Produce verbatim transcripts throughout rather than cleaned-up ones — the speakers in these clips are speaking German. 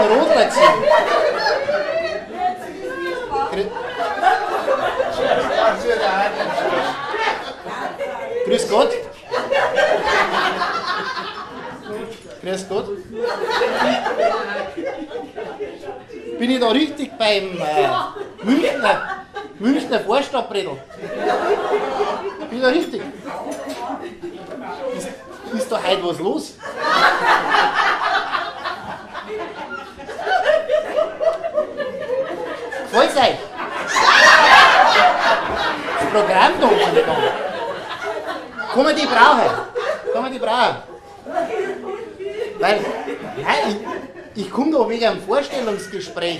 ein Rodler gesehen. Grüß Gott. Grüß Gott. Bin ich da richtig beim äh, Münchner, Münchner Vorstadtbredel? Bin ich da richtig? Ist, ist da heute was los? Gefällt's euch? Das Programm da oben gegangen. Kann man die brauchen? Kann man die brauchen? Weil, nein, ich, ich komme da wegen einem Vorstellungsgespräch.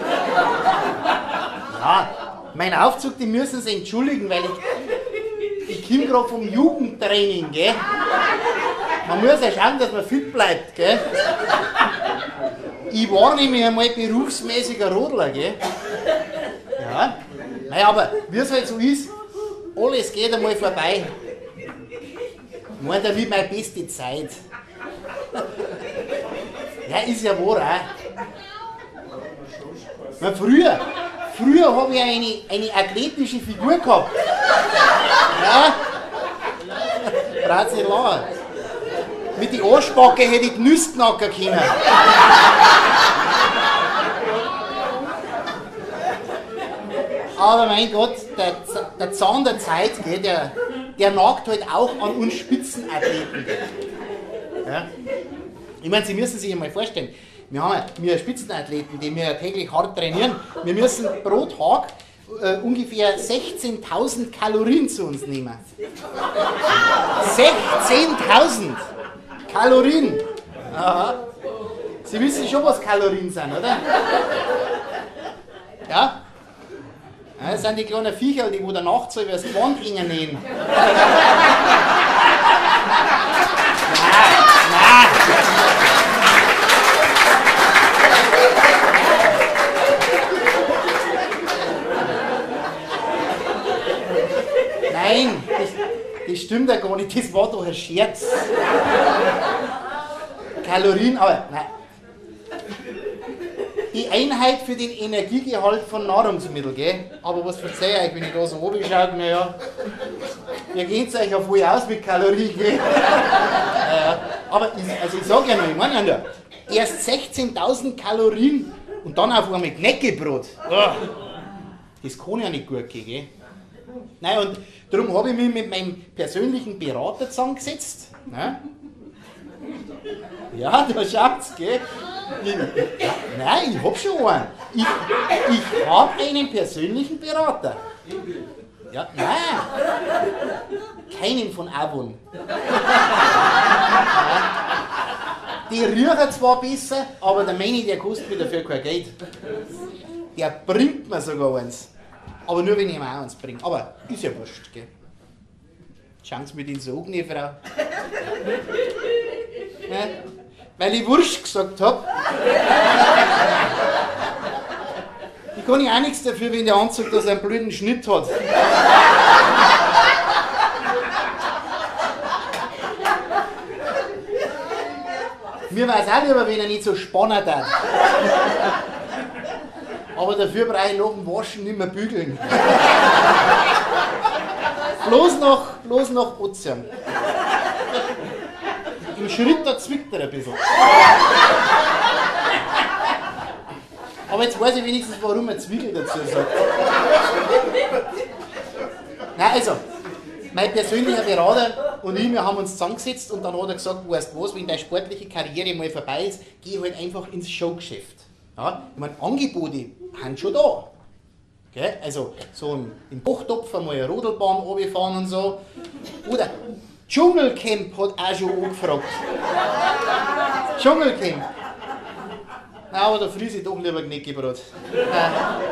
Ja, mein Aufzug, die müssen sie entschuldigen, weil ich, ich komme gerade vom Jugendtraining, gell? Man muss ja schauen, dass man fit bleibt, gell? Ich war nämlich einmal berufsmäßiger Rodler, gell? Ja, naja, aber wie es halt so ist, alles geht einmal vorbei. Ich meine damit meine beste Zeit. Ja, ist ja wahr, auch. Na, früher, früher habe ich eine, eine athletische Figur gehabt. Ja, braucht's nicht lange. Mit den Arschbacke hätte ich die Nüsse knacken können. Aber mein Gott, der, der Zahn der Zeit, gell, der, der nagt halt auch an uns Spitzenathleten. Ja. Ich meine, Sie müssen sich einmal vorstellen, wir haben ja, wir Spitzenathleten, die wir täglich hart trainieren, wir müssen pro Tag äh, ungefähr sechzehntausend Kalorien zu uns nehmen. sechzehntausend Kalorien! Aha. Sie wissen schon, was Kalorien sind, oder? Ja? Ja, das sind die kleinen Viecher, die wo der nachts so über das Gewand hängen nähen. Nein, nein. Nein, das, das stimmt ja gar nicht, das war doch ein Scherz. Kalorien, aber nein. Die Einheit für den Energiegehalt von Nahrungsmitteln, gell? Aber was verzeih ich euch, wenn ich da so oben schaue, naja, ihr geht euch ja voll aus mit Kalorien, gell? Naja, aber ich, also ich sage ja noch, ich meine ja nur, erst sechzehntausend Kalorien und dann auf einmal Knäckebrot. Oh, das kann ja nicht gut gehen, gell? Nein, und darum habe ich mich mit meinem persönlichen Berater zusammengesetzt. Ne? Ja, da schaut's, gell? Ich, ja, nein, ich hab schon einen. Ich, ich habe einen persönlichen Berater. Ja, nein. Keinen von Avon. Ja. Die riechen zwar besser, aber der Manni, der kostet mir dafür kein Geld. Der bringt mir sogar eins. Aber nur wenn ich ihm auch eins bringe. Aber ist ja wurscht, gell? Schauen Sie mir den so an, Frau. Ja, weil ich Wurst gesagt habe. Ich kann ja auch nichts dafür, wenn der Anzug da so einen blöden Schnitt hat. Mir weiß auch lieber, wenn er nicht so spannend hat. Aber dafür brauche ich nach dem Waschen nicht mehr bügeln. bloß noch, bloß noch Ozean. Im Schritt, da zwickt er ein bisschen. Aber jetzt weiß ich wenigstens, warum er Zwiebel dazu sagt. Nein, also, mein persönlicher Berater und ich, wir haben uns zusammengesetzt und dann hat er gesagt, weißt du was, wenn deine sportliche Karriere mal vorbei ist, geh halt einfach ins Showgeschäft. Ja, ich meine, Angebote sind schon da. Gell? Also, so im, im Kochtopf einmal eine Rodelbahn runterfahren und so. Oder Dschungelcamp hat auch schon angefragt. Dschungelcamp. Nein, aber da friese ich doch lieber Knäckebrot. Äh,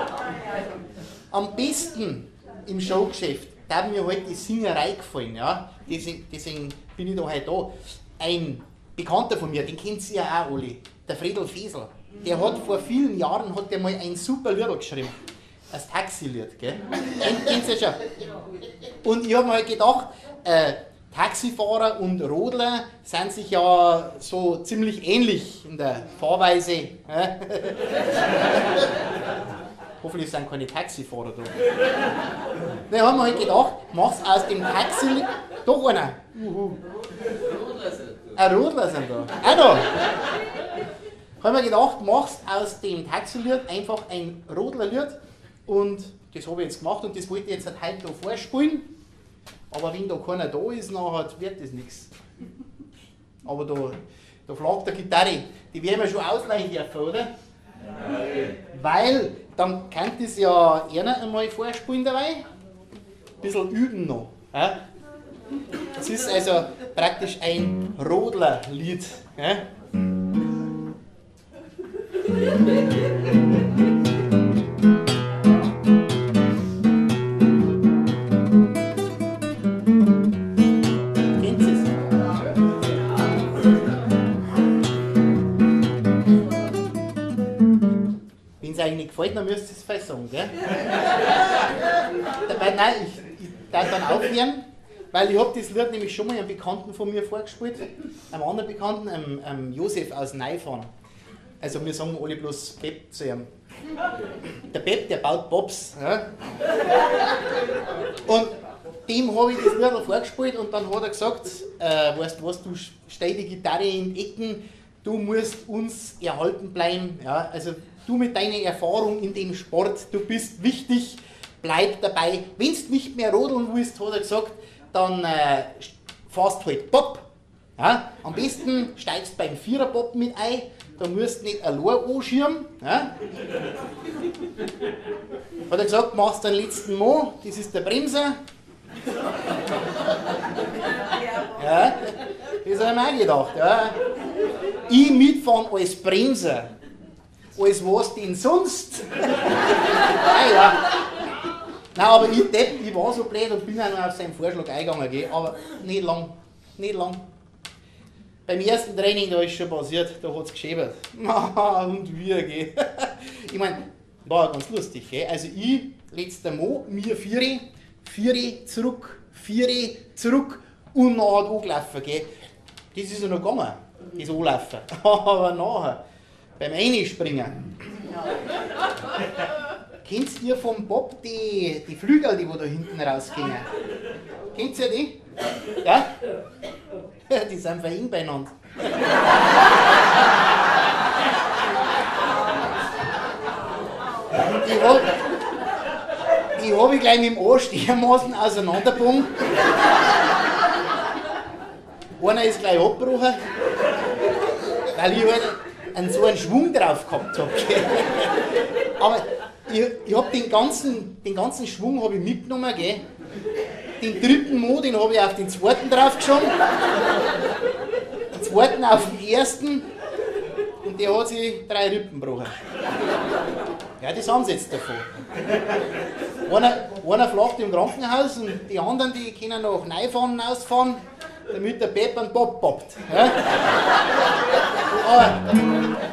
am besten im Showgeschäft, da hat mir halt die Singerei gefallen. Ja? Deswegen, deswegen bin ich da heute da. Ein Bekannter von mir, den kennt ihr ja auch alle, der Fredel Fesel. Der hat vor vielen Jahren hat der mal ein super Lied geschrieben. Das Taxilied, gell? Den kennt ihr ja schon. Und ich habe mir halt gedacht, äh, Taxifahrer und Rodler sind sich ja so ziemlich ähnlich in der Fahrweise. Ja? Hoffentlich sind keine Taxifahrer da. Da haben wir halt gedacht, mach's aus dem Taxi... Doch einer. Uhu. Ein Rodler sind da. Auch da. Haben wir gedacht, mach's aus dem Taxilied einfach ein Rodlerlied. Und das habe ich jetzt gemacht und das wollte ich jetzt heute da vorspielen. Aber wenn da keiner da ist, nachher wird das nichts. Aber da, da flagt der Gitarre. Die werden wir schon ausleihen dürfen, oder? Nein. Weil, dann kann das ja einer einmal vorspielen dabei. Ein bisschen üben noch. Ja? Das ist also praktisch ein Rodlerlied. Ja? Wenn es euch nicht gefällt, dann müsst ihr es fest sagen, gell? Dabei, nein, ich, ich darf dann aufhören, weil ich habe das Lied nämlich schon mal einem Bekannten von mir vorgespielt, einem anderen Bekannten, einem, einem Josef aus Neufahren. Also wir sagen alle bloß Pep zu ihm. Der Pep, der baut Bobs. Ja? Und dem habe ich das Lied vorgespielt und dann hat er gesagt, äh, weißt du was, du stell die Gitarre in die Ecken, du musst uns erhalten bleiben. Ja? Also du mit deiner Erfahrung in dem Sport, du bist wichtig, bleib dabei. Wenn du nicht mehr rodeln willst, hat er gesagt, dann äh, fährst halt Bob. Ja? Am besten steigst beim Viererbob mit ein, da musst du nicht allein anschirmen. Ja? Hat er gesagt, machst den letzten Mal, das ist der Bremser. Ja, das habe ich mir auch gedacht. Ja. Ich mitfahren als Bremser. Als was denn sonst? Ah, ja. Nein, aber ich, Depp, ich war so blöd und bin auch noch auf seinen Vorschlag eingegangen, gell? Aber nicht lang, nicht lang. Beim ersten Training, da ist schon passiert, da hat es geschäbert. Und wir, gell? Ich meine, war ja ganz lustig, gell? Also ich, letzter Mal, mir Vieri, Vieri zurück, Vieri zurück und nachher angelaufen, gell? Das ist ja noch gegangen, das Anlaufen. Aber nachher, beim Einspringen. Kennt ihr vom Bob die, die Flügel, die wo da hinten rausgehen? Kennt ihr die? Ja? Die sind verhängt beieinander. Die habe die hab ich gleich mit dem Arsch dermaßen auseinandergebunden. Einer ist gleich abgebrochen, weil ich halt einen, so einen Schwung drauf gehabt habe. Aber ich, ich habe den ganzen, den ganzen Schwung hab ich mitgenommen. Gell? Den dritten Mo, den habe ich auf den zweiten draufgeschoben. Den zweiten auf den ersten. Und der hat sich drei Rippen gebrochen. Ja, das haben sie jetzt davon. Einer, einer flacht im Krankenhaus und die anderen, die können nach Neufahren ausfahren, damit der Pep einen Bob poppt. Ja? Aber